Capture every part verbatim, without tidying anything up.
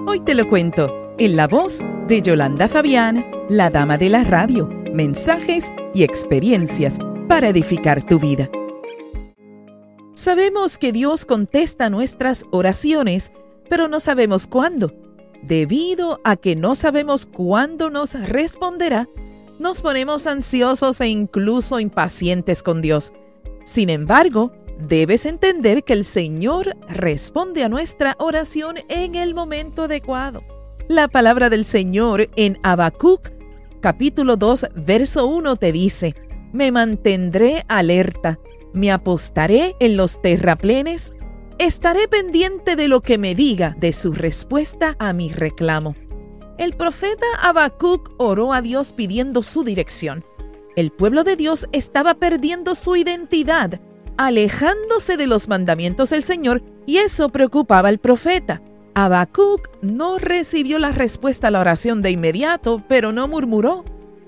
Hoy te lo cuento, en la voz de Yolanda Fabián, la dama de la radio, mensajes y experiencias para edificar tu vida. Sabemos que Dios contesta nuestras oraciones, pero no sabemos cuándo. Debido a que no sabemos cuándo nos responderá, nos ponemos ansiosos e incluso impacientes con Dios. Sin embargo, debes entender que el Señor responde a nuestra oración en el momento adecuado. La palabra del Señor en Habacuc, capítulo dos, verso uno, te dice: «Me mantendré alerta, me apostaré en los terraplenes, estaré pendiente de lo que me diga, de su respuesta a mi reclamo». El profeta Habacuc oró a Dios pidiendo su dirección. El pueblo de Dios estaba perdiendo su identidad, alejándose de los mandamientos del Señor, y eso preocupaba al profeta. Habacuc no recibió la respuesta a la oración de inmediato, pero no murmuró.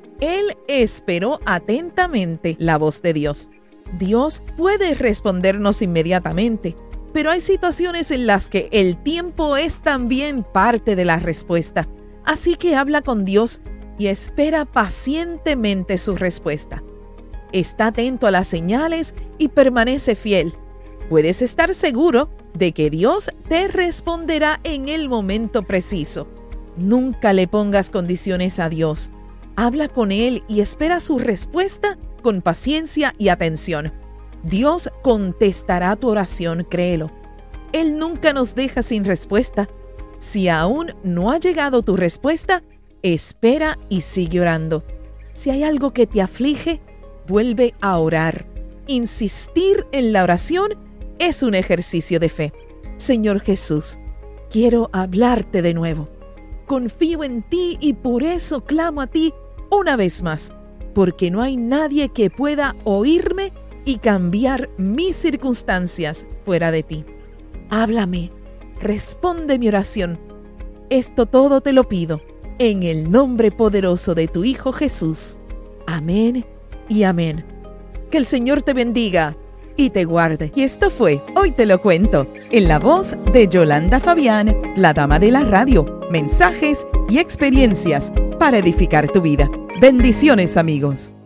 Él esperó atentamente la voz de Dios. Dios puede respondernos inmediatamente, pero hay situaciones en las que el tiempo es también parte de la respuesta. Así que habla con Dios y espera pacientemente su respuesta. Está atento a las señales y permanece fiel. Puedes estar seguro de que Dios te responderá en el momento preciso. Nunca le pongas condiciones a Dios. Habla con Él y espera su respuesta con paciencia y atención. Dios contestará tu oración, créelo. Él nunca nos deja sin respuesta. Si aún no ha llegado tu respuesta, espera y sigue orando. Si hay algo que te aflige, vuelve a orar. Insistir en la oración es un ejercicio de fe. Señor Jesús, quiero hablarte de nuevo. Confío en ti y por eso clamo a ti una vez más, porque no hay nadie que pueda oírme y cambiar mis circunstancias fuera de ti. Háblame, responde mi oración. Esto todo te lo pido en el nombre poderoso de tu Hijo Jesús. Amén y amén. Que el Señor te bendiga y te guarde. Y esto fue Hoy Te Lo Cuento, en la voz de Yolanda Fabián, la dama de la radio, mensajes y experiencias para edificar tu vida. Bendiciones, amigos.